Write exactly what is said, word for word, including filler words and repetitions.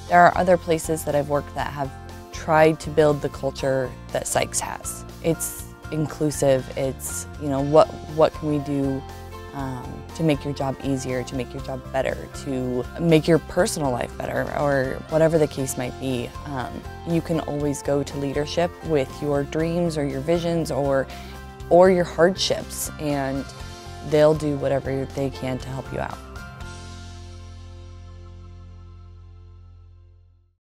There are other places that I've worked that have tried to build the culture that SYKES has. It's inclusive, it's, you know, what, what can we do um, to make your job easier, to make your job better, to make your personal life better, or whatever the case might be. Um, you can always go to leadership with your dreams or your visions or, or your hardships, and they'll do whatever they can to help you out.